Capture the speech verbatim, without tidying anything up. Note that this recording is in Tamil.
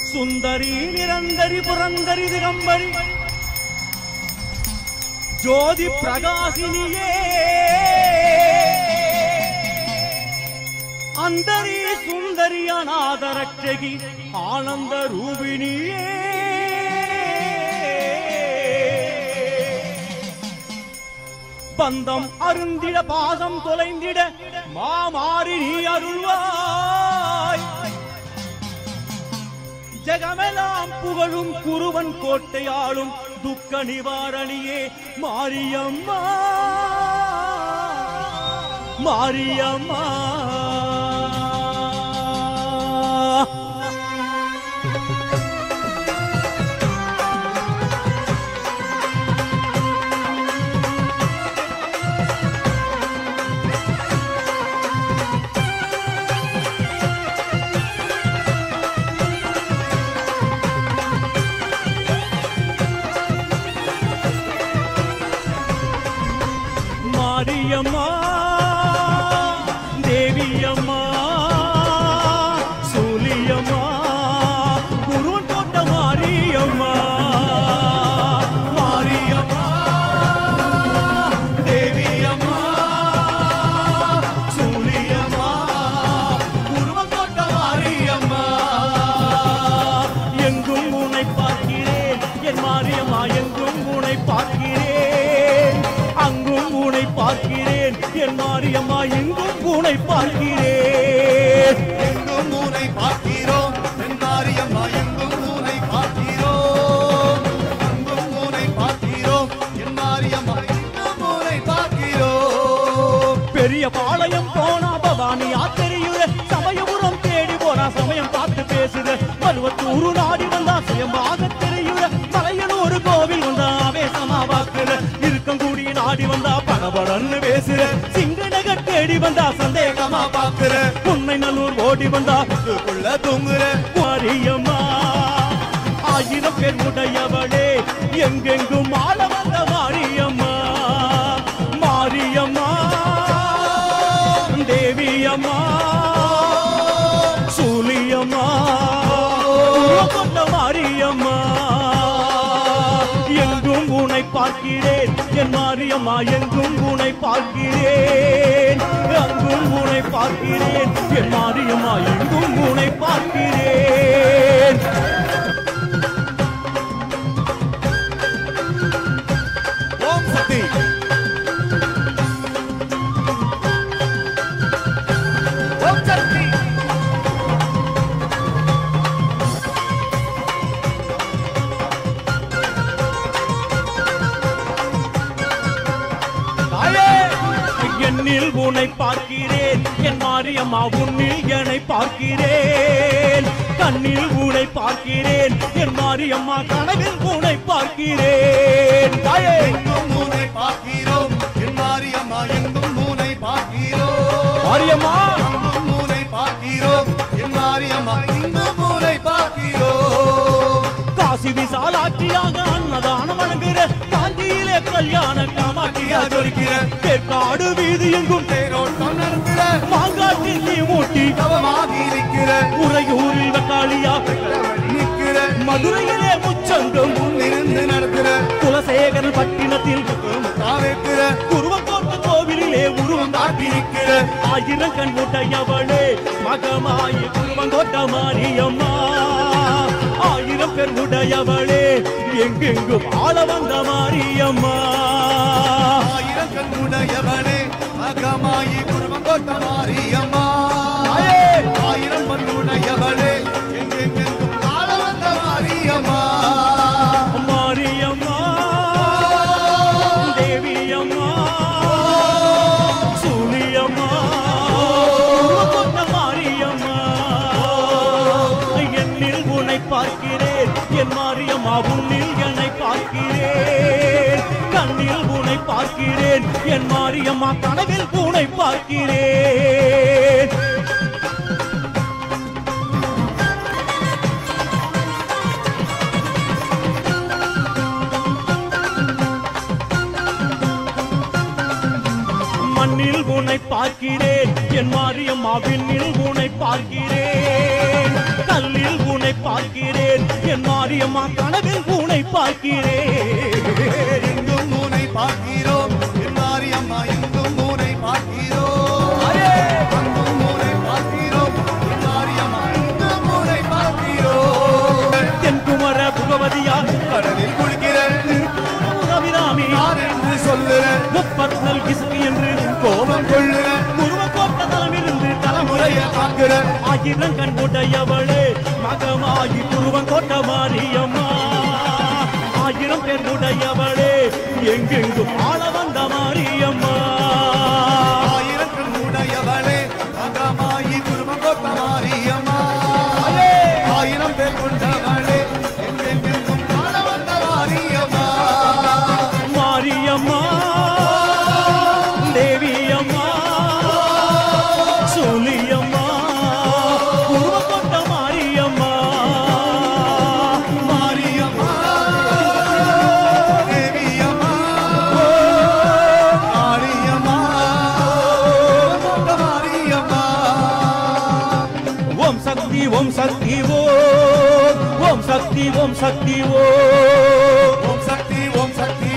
சுந்தரி நிரந்தரி புரந்தரி திகம்பரி ஜோதி பிரகாசினியே அந்தரி சுந்தரி அநாத ரட்சகி ஆனந்த ரூபிணியே பந்தம் அருந்திட பாதம் தொலைந்திட மாமாரி நீ அருள்வாய் ஜெகமெல்லாம் புகழும் குருவன் கோட்டையாளும் துக்க நிவாரணியே மாரியம்மா மாரியம்மா மாரியம்மா தேவியம்மா சூலியம்மா குருவன் கோட்ட மாரியம்மா மாரியம்மா தேவியம்மா சூலியம்மா குருவன் கோட்ட மாரியம்மா எங்கும் உன்னை பார்க்கிறேன் என் மாரியம்மா எங்கும் உன்னை பார்க்கிறேன் அங்கும் உன்னை பார்க்கிறேன் என் மாரியம்மா எங்கும் உன்னை பார்க்கிறேன் எங்கும் உன்னை பார்க்கிறோம் என் மாரியம்மா எங்கும் உன்னை பார்க்கிறோம் அங்கும் உன்னை பார்க்கிறோம் என் மாரியம்மா எங்கும் உன்னை பார்க்கிறோம் பெரிய பாளையம் போனா பவானி ஆத்தரியுற சமயபுரம் தேடி போனா சமயம் பார்த்து பேசுற பருவத்தூரு நாடி வந்தா சுயமாக தெரியுற மலையனூர் கோவில் வந்தா ஆவேசமா வாக்குற இருக்கங்கூடி நாடி வந்தா படபடன்னு பேசுற சிங்கநகர் தேடி வந்தா சந்தேகமா பாக்குற உன்னை நல்லூர் ஓடி வந்தா உள்ள தூங்குற மாரியம்மா ஆயிரம் பேர் உடையவளே எங்கெங்கும் ஆள வந்த மாரியம்மா மாரியம்மா தேவியம்மா சூலியம்மா கொண்ட மாரியம்மா எங்கும் உன்னை பார்க்கிறேன் என் மாரியம்மா எங்கும் உன்னை பார்க்கிறேன் அங்கும் உன்னை பார்க்கிறேன் என் மாரியம்மா எங்கும் உன்னை பார்க்கிறேன் ஓம் சக்தி ஓம் சக்தி என்னில் உன்னை பார்க்கிறேன் என் மாரியம்மா உன்னில் என்னை பார்க்கிறேன் கண்ணில் உன்னை பார்க்கிறேன் என் மாரியம்மா கனவில் உன்னை பார்க்கிறேன் தாயே எங்கும் உன்னை பார்க்கிறோம் என் மாரியம்மா எங்கும் உன்னை பார்க்கிறோம் மாரியம்மா எங்கும் உன்னை பார்க்கிறோம் என் மாரியம்மா எங்கும் உன்னை பார்க்கிறோம் காசி விசாலாட்சியாக அன்னதானம் வழங்குகிற காஞ்சியிலே கல்யாண காமாட்சியா ஜொலிக்கிற தேர்காடு வீதி எங்கும் தேரோட்டம் நடத்துற மாங்காட்டில் நீ மூட்டி தவமாக இருக்கிற உறையூரில் வக்காளியா நிற்கிற மதுரையிலே முச்சங்கம் முன்னிருந்து நடத்துற குலசேகரன் பட்டினத்தில் தாவேற்கிற குருவக்கோட்ட கோவிலிலே உருவம் காட்டிருக்கிற ஆயிரம் கண் உடையவளே மகமாயி குருவங்கோட்ட மாரியம்மா ஆயிரம் பேர் உடையவளே எங்கெங்கும் ஆள வந்த மாரியம்மா ஆயிரம் கண்ணுடையவனே அகமாயி குருவங்கோட்ட மாரியம்மா ஆயிரம் கண்ணுடையவனே எங்கெங்கும் ஆள வந்த மாரியம்மா மாரியம்மா தேவியம்மா சூலியம்மா குருவங்கோட்ட மாரியம்மா என்னில் உன்னை பார்க்கிறேன் என் மாரியம்மா உன்னில் என்னை பார்க்கிறேன் கண்ணில் உன்னை பார்க்கிறேன் என் மாரியம்மா கனவில் உன்னை பார்க்கிறேன் மண்ணில் உன்னை பார்க்கிறேன் என் மாரியம்மா விண்ணில் உன்னை பார்க்கிறேன் கல்லில் உன்னை பார்க்கிறேன் மாரியம்மா கனவில் பூனை பார்க்கிறேன் எங்கும் மூனை பார்க்கிறோம் என் மாரியம்மா எங்கும் மூனை பார்க்கிறோம் எங்கும் மூனை பார்க்கிறோம் என் மாரியம்மா எங்கும் மூனை பார்க்கிறோம் தென்குமர புகவதியார் கடலில் குளிக்கிற ரவிராமி யார் என்று சொல்லுற முப்பத்தல் கிசுக்கு என்று கோபம் கொள்ளுற குருவ கோட்ட தலமிருந்து தலைமுறைய காக்கிற ஆயிரம் கண் கொண்டையவளே மகமாகி குருவன் கோட்ட மாரியம்மா ஆயிரம் பேர் உடையவளே எங்கெங்கும் ஆள வந்த மாரியம்மா ஆயிரம் கண் உடையவளே மகமாகி குருவன் கோட்ட மாரியம்மா ஆயிரம் பேர் கொண்டவளே எங்கெங்கும் ஆள வந்த மாரியம்மா மாரியம்மா தேவியம்மா சூலியம்மா குருவ கோட்ட மாரியம்மா மாரியம்மா தேவியம்மா மாரியம்மா மாரியம்மா ஓம் சக்தி ஓம் சக்தி ஓம் ஓம் சக்தி ஓம் சக்தி ஓம் ஓம் சக்தி ஓம் சக்தி